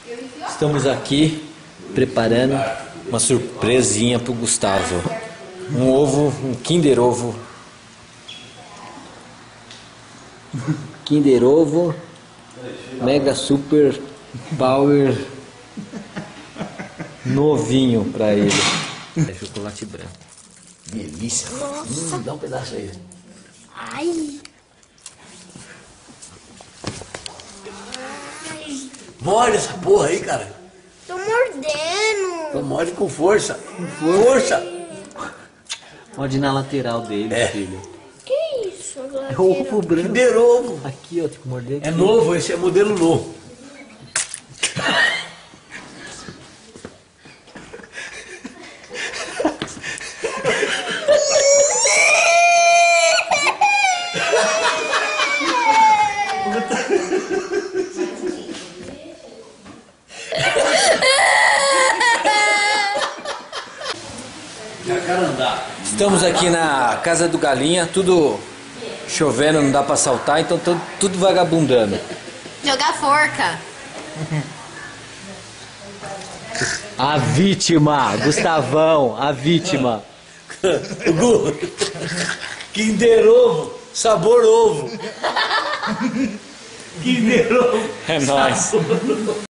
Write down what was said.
Estamos aqui preparando uma surpresinha pro Gustavo. Um ovo, um Kinder Ovo. Kinder Ovo Mega Super Power novinho pra ele. É chocolate branco. Delícia. Dá um pedaço aí. Ai. Morde essa porra aí, cara. Tô mordendo. Então morde com força. Com força. Pode ir na lateral dele, filho. Que isso? É ovo branco. Kinder Ovo. Aqui, ó, tem que morder aqui. É novo, esse é modelo novo. Estamos aqui na casa do Galinha, tudo chovendo, não dá pra saltar, então tudo vagabundando. Jogar forca. A vítima, Gustavão, a vítima. Kinder Ovo, sabor ovo. Kinder Ovo. É nóis.